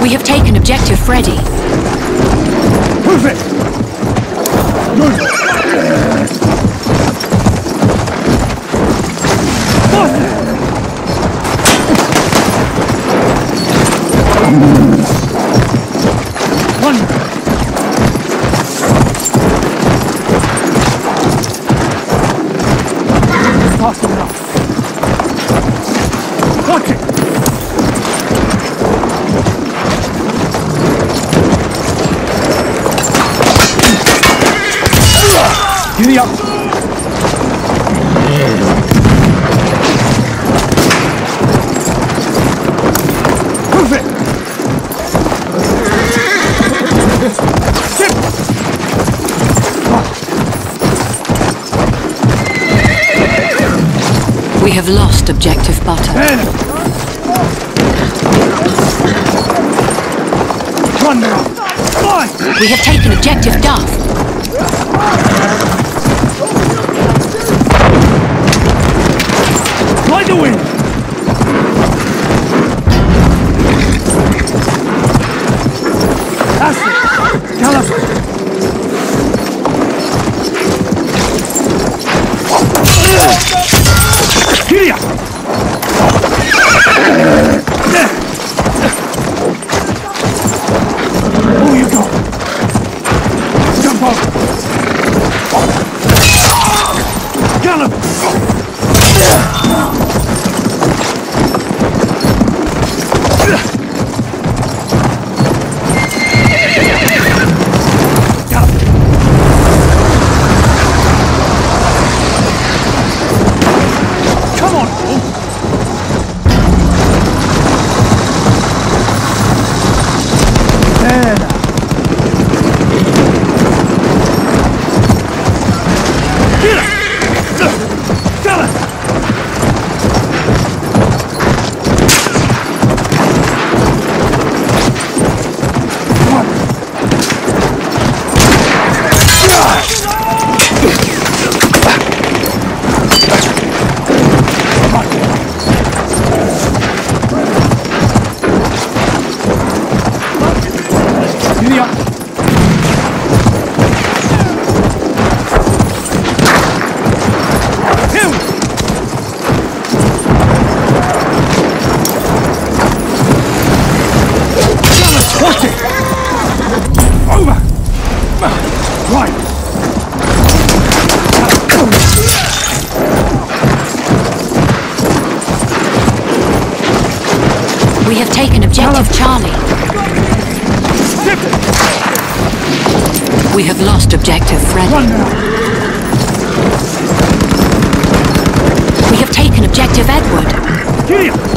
We have taken objective Freddy. Perfect! Good! One! Fast enough. Watch it! Giddy up! Perfect! Sit! We have lost objective butter. One now! Fly! We have taken objective Duff. Ride the wind! That's it! Gallop! Here! Oh, you go! Jump up! Gallop! Come on, Paul! There now. Get it! Got it! Giddy up! Him! Watch it! Over! Right! We have taken objective Charlie. We have lost objective Freddy. Run now! We have taken objective Edward. Giddy up!